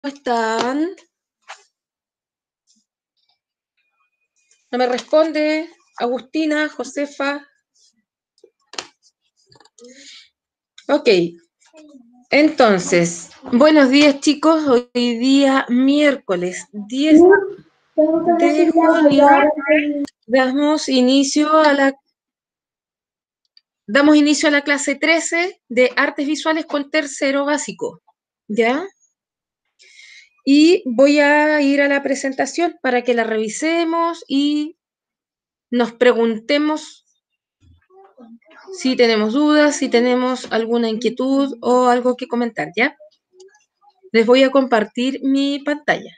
están? No me responde Agustina, Josefa. Ok. Entonces, buenos días, chicos. Hoy día miércoles 10 de junio damos inicio a la clase 13 de artes visuales con tercero básico. ¿Ya? Y voy a ir a la presentación para que la revisemos y nos preguntemos si tenemos dudas, si tenemos alguna inquietud o algo que comentar, ¿ya? Les voy a compartir mi pantalla.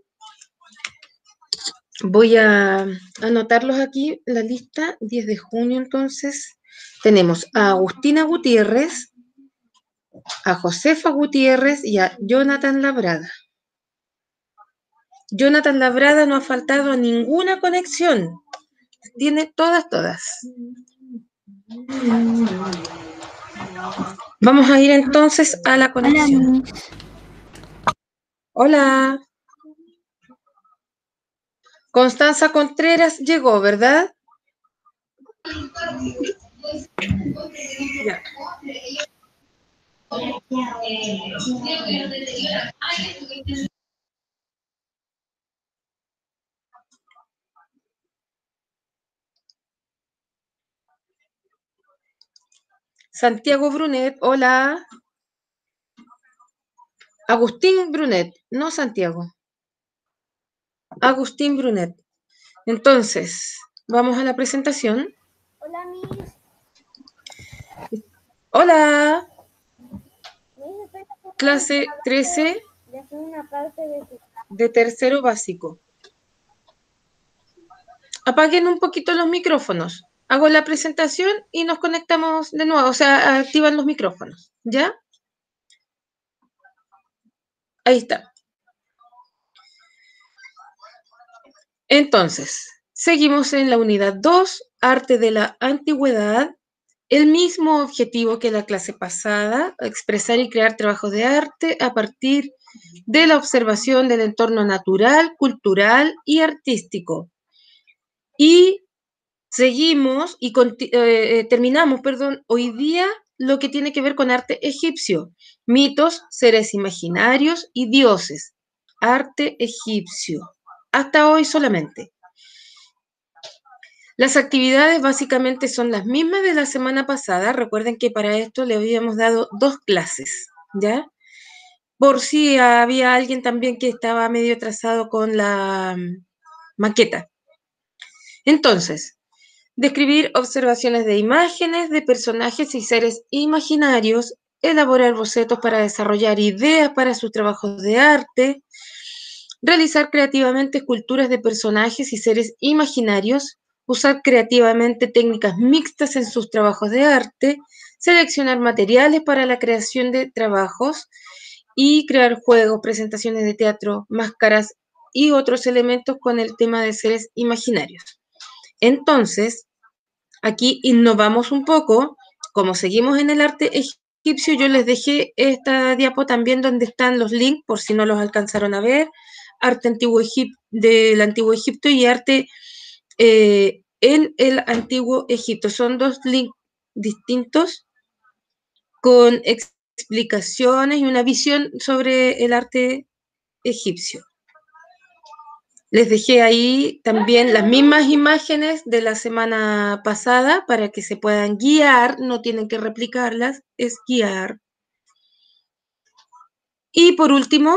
Voy a anotarlos aquí, la lista, 10 de junio entonces. Tenemos a Agustina Gutiérrez, a Josefa Gutiérrez y a Jonathan Labrada. Jonathan Labrada no ha faltado a ninguna conexión. Tiene todas. Vamos a ir entonces a la conexión. Hola. Constanza Contreras llegó, ¿verdad? Ya. Santiago Brunet, hola. Agustín Brunet, no Santiago. Agustín Brunet. Entonces, vamos a la presentación. Hola, Miss. Hola. Clase 13 de tercero básico. Apaguen un poquito los micrófonos. Hago la presentación y nos conectamos de nuevo, o sea, activan los micrófonos, ¿ya? Ahí está. Entonces, seguimos en la unidad 2, Arte de la Antigüedad. El mismo objetivo que la clase pasada, expresar y crear trabajos de arte a partir de la observación del entorno natural, cultural y artístico. Y seguimos y terminamos, hoy día lo que tiene que ver con arte egipcio, mitos, seres imaginarios y dioses. Arte egipcio. Hasta hoy solamente. Las actividades básicamente son las mismas de la semana pasada. Recuerden que para esto le habíamos dado 2 clases, ¿ya? Por si había alguien también que estaba medio atrasado con la maqueta. Entonces, describir observaciones de imágenes, de personajes y seres imaginarios, elaborar bocetos para desarrollar ideas para sus trabajos de arte, realizar creativamente esculturas de personajes y seres imaginarios, usar creativamente técnicas mixtas en sus trabajos de arte, seleccionar materiales para la creación de trabajos y crear juegos, presentaciones de teatro, máscaras y otros elementos con el tema de seres imaginarios. Entonces, aquí innovamos un poco, como seguimos en el arte egipcio, yo les dejé esta diapo también donde están los links, por si no los alcanzaron a ver, arte antiguo del antiguo Egipto y arte en el antiguo Egipto. Son 2 links distintos con explicaciones y una visión sobre el arte egipcio. Les dejé ahí también las mismas imágenes de la semana pasada para que se puedan guiar, no tienen que replicarlas, es guiar. Y por último,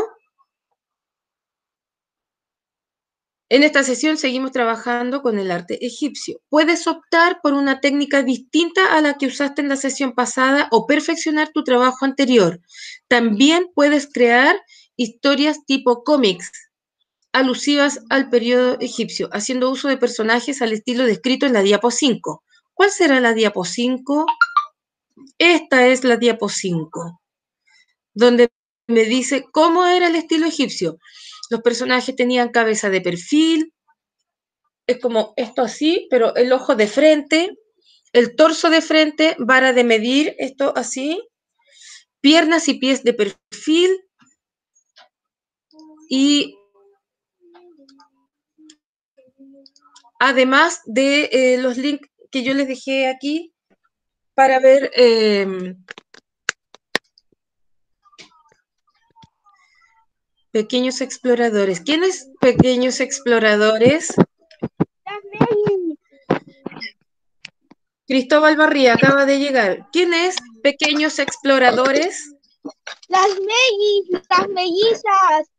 en esta sesión seguimos trabajando con el arte egipcio. Puedes optar por una técnica distinta a la que usaste en la sesión pasada o perfeccionar tu trabajo anterior. También puedes crear historias tipo cómics, alusivas al periodo egipcio, haciendo uso de personajes al estilo descrito en la diapo 5. ¿Cuál será la diapo 5? Esta es la diapo 5, donde me dice cómo era el estilo egipcio. Los personajes tenían cabeza de perfil, es como esto así, pero el ojo de frente, el torso de frente, vara de medir, esto así, piernas y pies de perfil, Y además de los links que yo les dejé aquí para ver Pequeños Exploradores. ¿Quiénes Pequeños Exploradores? Cristóbal Barría acaba de llegar. ¿Quién es Pequeños Exploradores? Las mellizas.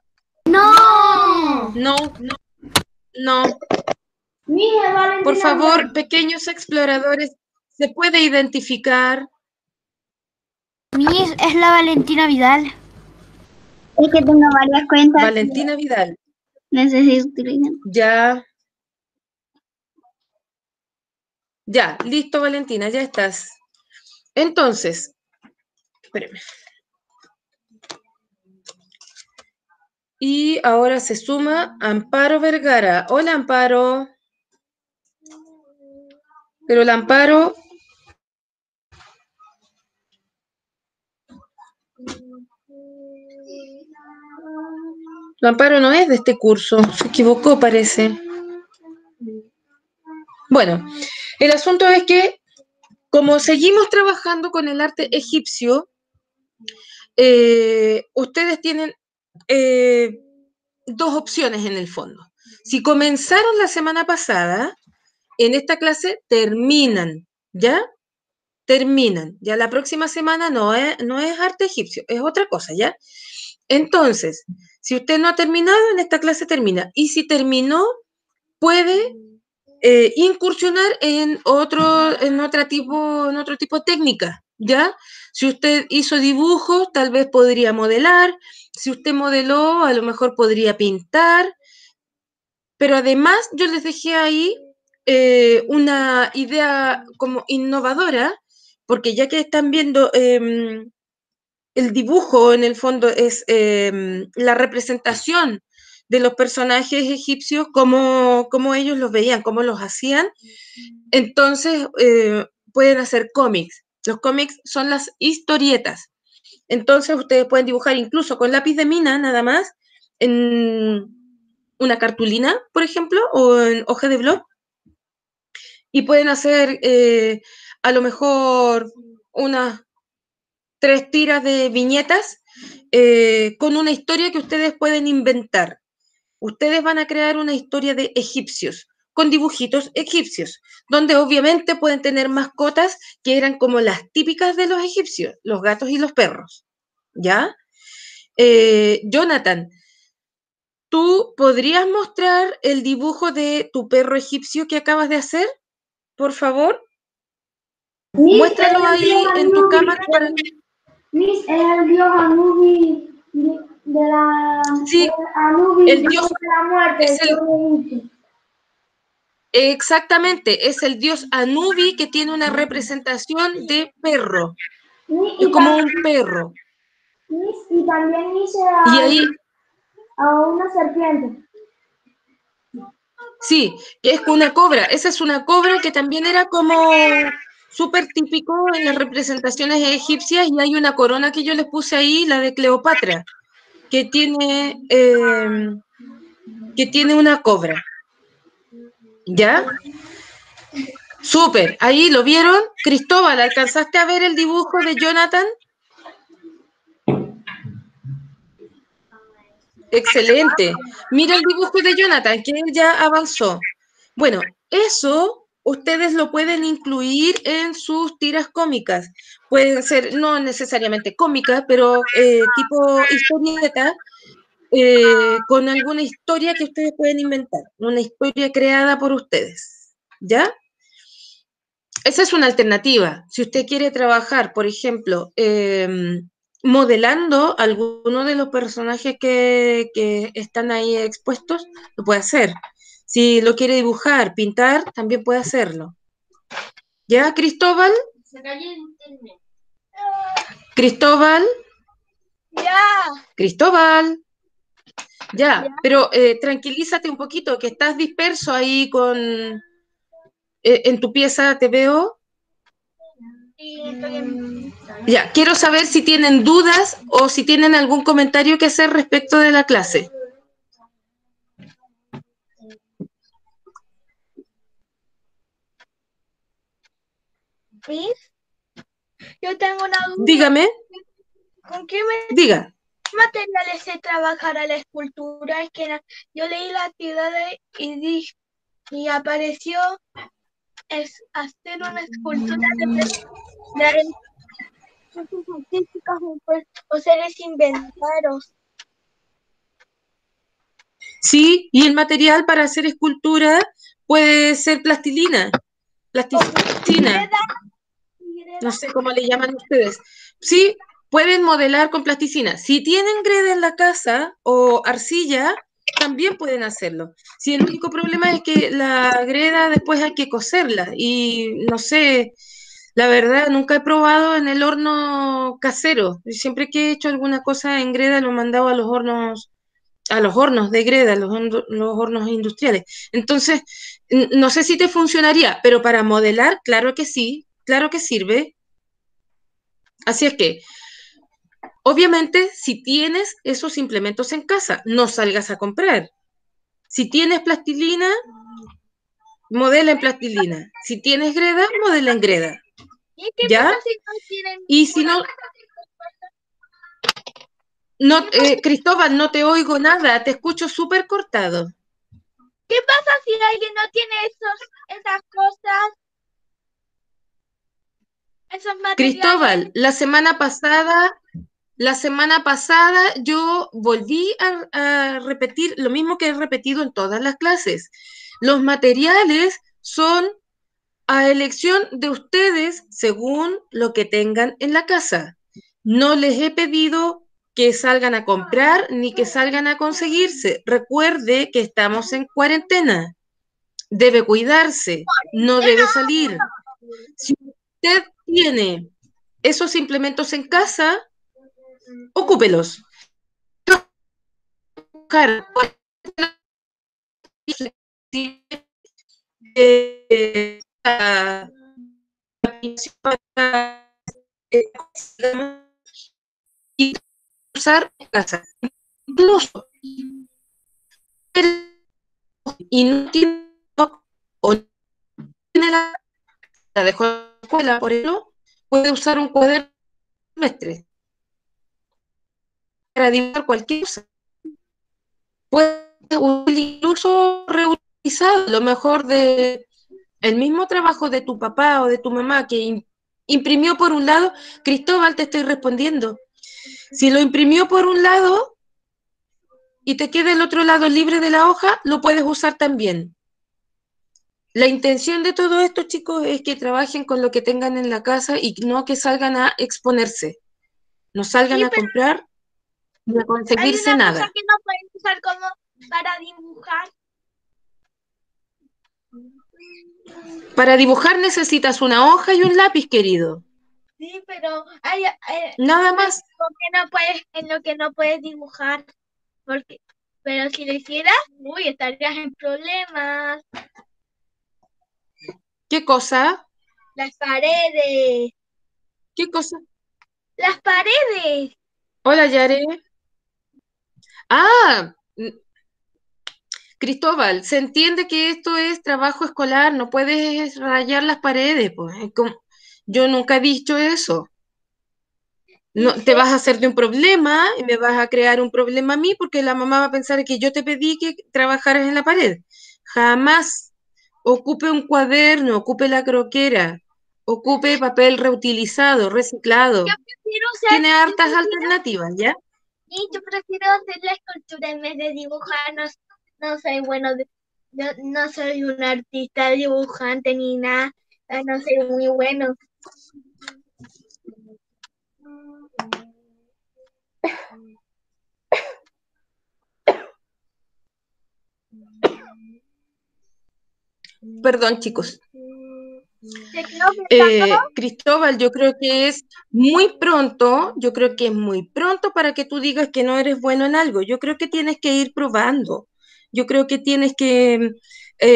No. No, no. Por favor, Pequeños Exploradores, ¿se puede identificar? Miss, es la Valentina Vidal. Es que tengo varias cuentas. Valentina Vidal. Necesito utilizar. Ya. Ya, listo, Valentina, ya estás. Entonces, espérame. Y ahora se suma Amparo Vergara. Hola, Amparo. Pero la Amparo... La Amparo no es de este curso, se equivocó, parece. Bueno, el asunto es que, como seguimos trabajando con el arte egipcio, ustedes tienen dos opciones en el fondo. Si comenzaron la semana pasada, en esta clase terminan, ¿ya? Terminan. Ya la próxima semana no es arte egipcio, es otra cosa, ¿ya? Entonces, si usted no ha terminado, en esta clase termina. Y si terminó, puede incursionar en otro tipo de técnica, ¿ya? Si usted hizo dibujos, tal vez podría modelar. Si usted modeló, a lo mejor podría pintar. Pero además, yo les dejé ahí una idea como innovadora, porque ya que están viendo el dibujo, en el fondo, es la representación de los personajes egipcios, como ellos los veían, cómo los hacían. Entonces, pueden hacer cómics. Los cómics son las historietas. Entonces, ustedes pueden dibujar incluso con lápiz de mina, nada más, en una cartulina, por ejemplo, o en hoja de blog, y pueden hacer a lo mejor unas 3 tiras de viñetas con una historia que ustedes pueden inventar. Ustedes van a crear una historia de egipcios, con dibujitos egipcios, donde obviamente pueden tener mascotas que eran como las típicas de los egipcios, los gatos y los perros, ¿ya? Jonathan, ¿tú podrías mostrar el dibujo de tu perro egipcio que acabas de hacer? Por favor. Muéstralo ahí en tu cámara para... Miss, es el dios Anubi de la... Sí, Anubi el dios de la muerte. es exactamente, es el dios Anubi que tiene una representación de perro. Es como un perro. Miss, y también hice Y ahí, a una serpiente. sí, es una cobra. Esa es una cobra que también era como súper típico en las representaciones egipcias, y hay una corona que yo les puse ahí, la de Cleopatra, que tiene una cobra. ¿Ya? Súper. Ahí lo vieron. Cristóbal, ¿alcanzaste a ver el dibujo de Jonathan? Excelente. Mira el dibujo de Jonathan, que él ya avanzó. Bueno, eso ustedes lo pueden incluir en sus tiras cómicas. Pueden ser no necesariamente cómicas, pero tipo historieta, con alguna historia que ustedes pueden inventar, una historia creada por ustedes. ¿Ya? Esa es una alternativa. Si usted quiere trabajar, por ejemplo, modelando alguno de los personajes que están ahí expuestos, lo puede hacer. Si lo quiere dibujar, pintar, también puede hacerlo. ¿Ya, Cristóbal? Se cayó el internet. ¿Cristóbal? Ya. ¿Cristóbal? Ya, pero tranquilízate un poquito, que estás disperso ahí en tu pieza, te veo. Sí, estoy en... Ya, quiero saber si tienen dudas o si tienen algún comentario que hacer respecto de la clase. Miss, yo tengo una duda. Dígame, ¿Con qué diga. materiales se trabajará la escultura? Es que yo leí la actividad y apareció hacer una escultura de recursos artísticos o seres inventarios. Sí, y el material para hacer escultura puede ser plastilina, plasticina, no sé cómo le llaman ustedes. Sí, pueden modelar con plasticina. Si tienen greda en la casa o arcilla, también pueden hacerlo. Si el único problema es que la greda después hay que cocerla y no sé, la verdad nunca he probado en el horno casero. Siempre que he hecho alguna cosa en greda lo he mandado a los hornos de greda, los hornos industriales. Entonces, no sé si te funcionaría, pero para modelar, claro que sí, claro que sirve. Así es que, obviamente, si tienes esos implementos en casa, no salgas a comprar. Si tienes plastilina, modela en plastilina. Si tienes greda, modela en greda. ¿Y qué ¿Ya? pasa si no tienen Y si no, Cristóbal, no te oigo nada, te escucho súper cortado. ¿Qué pasa si alguien no tiene esas cosas, esos materiales? Cristóbal, la semana pasada yo volví a repetir lo mismo que he repetido en todas las clases. Los materiales son a elección de ustedes según lo que tengan en la casa. No les he pedido que salgan a comprar ni que salgan a conseguirse. Recuerde que estamos en cuarentena. Debe cuidarse, no debe salir. Si usted tiene esos implementos en casa, ocúpelos. Y usar en casa. Incluso y no tiene o no tiene la dejó en la escuela, por ejemplo, puede usar un cuaderno semestre para dibujar cualquier cosa. Puede incluso reutilizar lo mejor de el mismo trabajo de tu papá o de tu mamá que imprimió por un lado. Cristóbal, te estoy respondiendo. Si lo imprimió por un lado y te queda el otro lado libre de la hoja, lo puedes usar también. La intención de todo esto, chicos, es que trabajen con lo que tengan en la casa y no que salgan a exponerse. No salgan Sí, a pero comprar ni a hay conseguirse una cosa nada. que no pueden usar como para dibujar. Para dibujar necesitas una hoja y un lápiz, querido. Sí, pero hay Nada más. en lo que no puedes dibujar. Porque, pero si lo hicieras, uy, estarías en problemas. ¿Qué cosa? Las paredes. ¿Qué cosa? Las paredes. Hola, Yare. Ah, Cristóbal, se entiende que esto es trabajo escolar, no puedes rayar las paredes, pues. Yo nunca he dicho eso. No, te vas a hacer de un problema y me vas a crear un problema a mí porque la mamá va a pensar que yo te pedí que trabajaras en la pared. Jamás. Ocupe un cuaderno, ocupe la croquera, ocupe papel reutilizado, reciclado. Yo prefiero Tiene hartas alternativas, ¿ya? yo prefiero hacer la escultura en vez de dibujar. No, no soy bueno, no soy un artista dibujante ni nada. No soy muy bueno. Perdón, chicos. Te quedo pensando. Cristóbal, yo creo que es muy pronto, yo creo que es muy pronto para que tú digas que no eres bueno en algo. Yo creo que tienes que ir probando. Yo creo que tienes que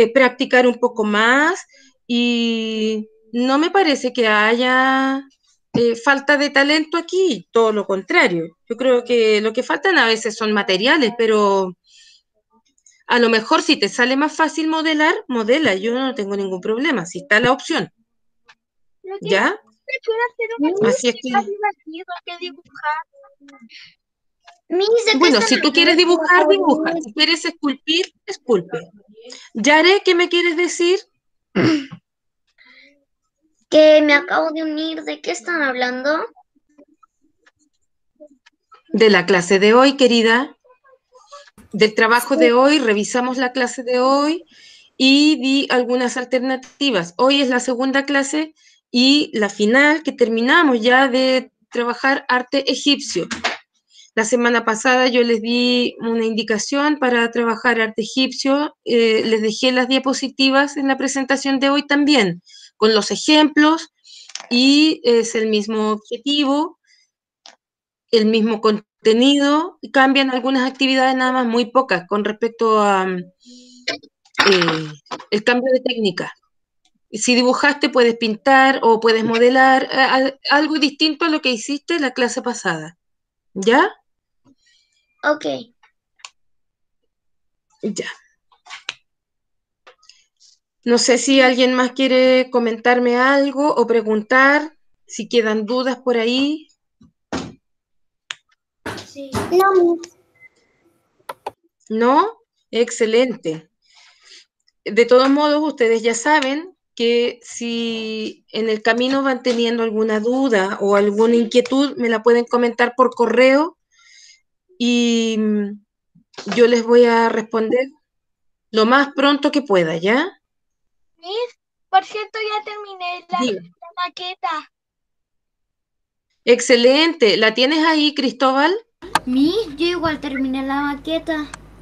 practicar un poco más y no me parece que haya falta de talento aquí, todo lo contrario. Yo creo que lo que faltan a veces son materiales, pero a lo mejor si te sale más fácil modelar, modela, yo no tengo ningún problema, si está la opción, Lo que ¿ya? prefiero hacer una Así es actividad más que, divertida que dibujar. ¿de qué bueno, están si tú quieres dibujar, dibuja. Si quieres esculpir, esculpe. Yare, ¿qué me quieres decir? Que me acabo de unir. ¿De qué están hablando? De la clase de hoy, querida. Del trabajo de hoy, revisamos la clase de hoy y di algunas alternativas. Hoy es la segunda clase y la final que terminamos ya de trabajar arte egipcio. La semana pasada yo les di una indicación para trabajar arte egipcio, les dejé las diapositivas en la presentación de hoy también, con los ejemplos y es el mismo objetivo, el mismo contenido, cambian algunas actividades nada más, muy pocas, con respecto a el cambio de técnica. Si dibujaste, puedes pintar o puedes modelar algo distinto a lo que hiciste la clase pasada. ¿Ya? Ok. Ya. No sé si alguien más quiere comentarme algo o preguntar, si quedan dudas por ahí. Sí. No, ¿No? Excelente. De todos modos, ustedes ya saben que si en el camino van teniendo alguna duda o alguna inquietud, me la pueden comentar por correo y yo les voy a responder lo más pronto que pueda, ¿ya? Miss, por cierto, ya terminé Diga. la maqueta. Excelente. ¿La tienes ahí, Cristóbal? yo igual terminé la maqueta.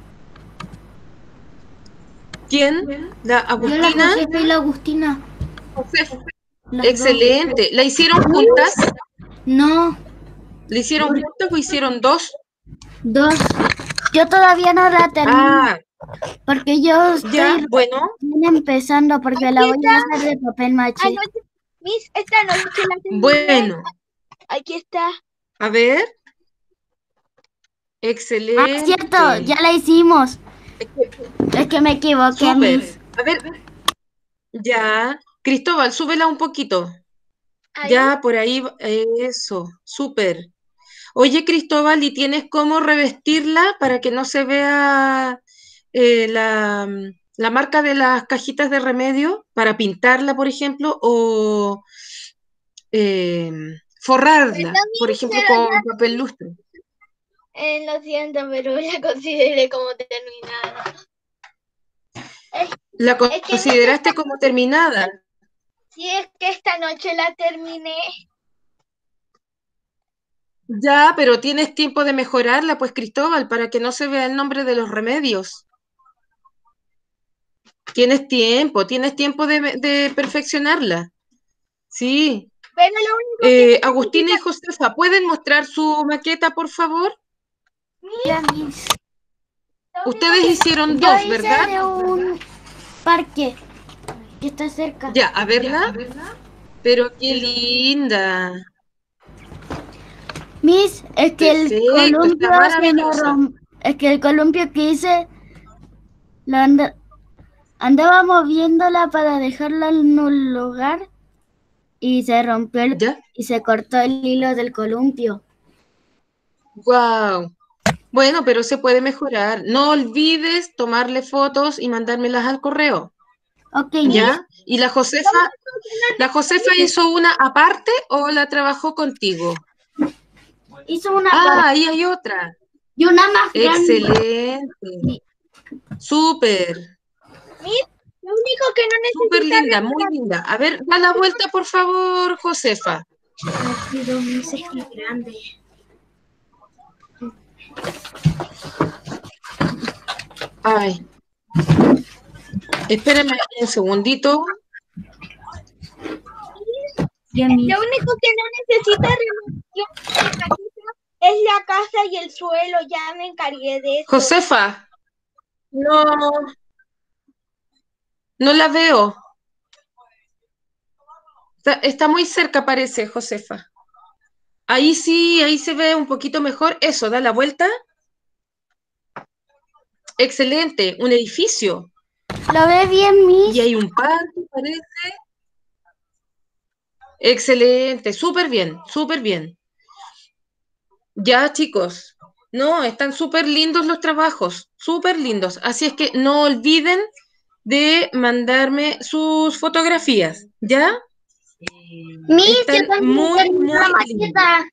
¿Quién? ¿La Yo, la Agustina? Josefa y la Agustina. Josefa. Las Excelente. ¿La hicieron juntas? dos. No, ¿La hicieron juntas o hicieron dos? dos. Yo todavía no la termino Ah, porque yo ya, estoy bueno. recién empezando porque la Aquí voy a hacer de papel maché. anoche, Miss, esta noche la terminé. Bueno, Aquí está. a ver. Ah, Excelente. cierto, ya la hicimos. Es que me equivoqué, Súper. Miss. A ver, ya. Cristóbal, súbela un poquito. Ahí. Ya, por ahí, eso, súper. Oye, Cristóbal, ¿y tienes cómo revestirla para que no se vea la marca de las cajitas de remedio? Para pintarla, por ejemplo, o eh, forrarla, Perdón, por Miss, ejemplo, pero con ya, papel lustre. lo siento, pero la consideré como terminada. ¿La Es que, Miss, consideraste como terminada? si es que esta noche la terminé. Ya, pero tienes tiempo de mejorarla, pues, Cristóbal, para que no se vea el nombre de los remedios. Tienes tiempo de perfeccionarla. Sí. Pero lo único que Agustina y necesita, Josefa, ¿pueden mostrar su maqueta, por favor? Ya, Miss. lo único Ustedes que hicieron Yo dos, hice ¿verdad? de un parque que está cerca. Ya, a verla. Pero qué linda. Miss, es que el Perfecto, columpio está se me maravillosa. rompió. Es que el columpio que hice, lo andaba moviéndola para dejarla en un lugar y se rompió ¿Ya? y se cortó el hilo del columpio. Wow. Bueno, pero se puede mejorar. No olvides tomarle fotos y mandármelas al correo, Ok, Miss. ¿ya? ¿Y la Josefa hizo una aparte o la trabajó contigo? Hizo una Ah, parte ahí hay otra. y una más grande. Excelente. Súper, Miss, lo único que no súper necesita linda, muy linda. A ver, da la vuelta, por favor, Josefa. Aquí dos meses que grande. Ay, espérame un segundito. Ya, Miss. Lo único que no necesita remodelación de la casita es la casa y el suelo. Ya me encargué de eso. Josefa, no, no la veo. Está muy cerca, parece, Josefa. Ahí sí, ahí se ve un poquito mejor. Eso, da la vuelta. Excelente, un edificio. ¿Lo ve bien, Y Miss? hay un parque, parece. Excelente, súper bien, súper bien. Ya, chicos, no, están súper lindos los trabajos, súper lindos. Así es que no olviden de mandarme sus fotografías, ¿ya? Miss, yo Están también muy, tengo muy una lindos. maqueta.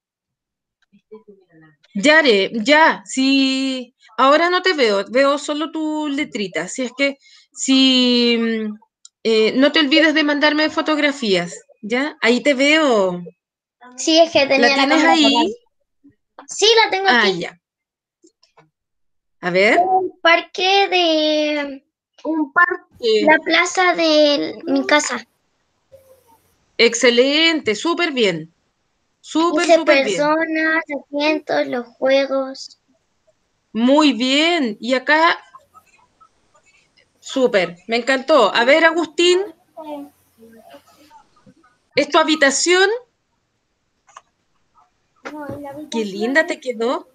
Yare, ya, si ahora no te veo, veo solo tu letrita. Así es que si no te olvides de mandarme fotografías, ¿ya? Ahí te veo. Sí, es que ¿La tenía la tienes cámara apagada. ahí? Sí, la tengo Ah, aquí. ya. A ver. Un parque de Un parque. la plaza de mi casa. Excelente, súper bien. Súper, Hice súper bien. personas, asientos, los juegos. Muy bien. Y acá, súper. Me encantó. A ver, Agustín, ¿es tu habitación? No, en la Qué habitación linda te quedó.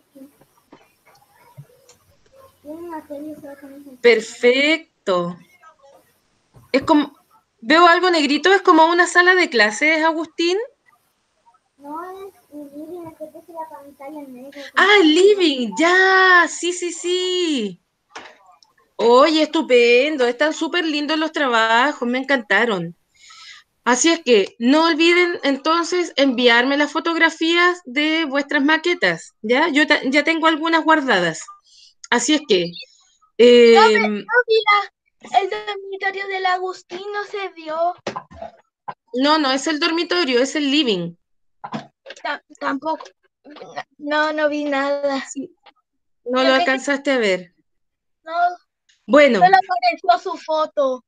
tiene una serie solo con ese. Perfecto. Es como, veo algo negrito, es como una sala de clases, Agustín. No es un living, es que puse la pantalla en negro. Ah, el living, ya, sí, sí, sí. Oye, estupendo, están súper lindos los trabajos, me encantaron. Así es que no olviden entonces enviarme las fotografías de vuestras maquetas, ¿ya? Yo ya tengo algunas guardadas. Así es que, No vi el dormitorio del Agustín, no se dio. no, no es el dormitorio, es el living. Tampoco. No vi nada. Sí, no lo alcanzaste a ver. No, Bueno, solo apareció su foto.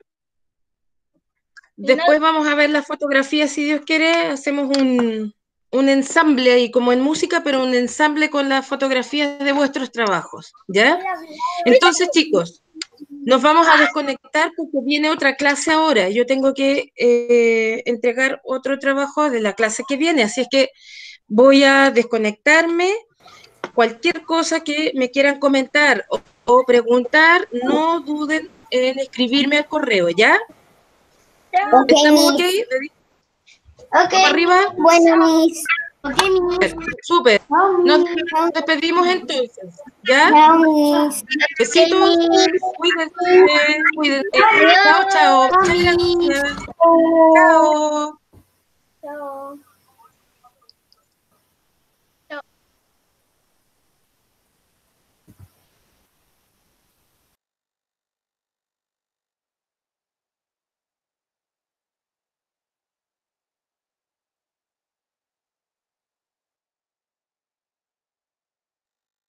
Y no, después vamos a ver las fotografías, si Dios quiere, hacemos un ensamble ahí, como en música, pero un ensamble con las fotografías de vuestros trabajos, ¿ya? Entonces, chicos, nos vamos a desconectar porque viene otra clase ahora. Yo tengo que entregar otro trabajo de la clase que viene, así es que voy a desconectarme. Cualquier cosa que me quieran comentar o preguntar, no duden en escribirme al correo, ¿ya? Ok, ¿Estamos ok? Miss. Ok. ¿Vamos arriba? Bueno, Miss. Ok, Miss. Súper. Chao, Nos Miss. despedimos entonces, ¿ya? Chao, Miss. Ok, Besitos, Miss. cuídense, cuídense. Chao, Adiós. chao. Chao, Muchas Miss. gracias. Chao. Chao.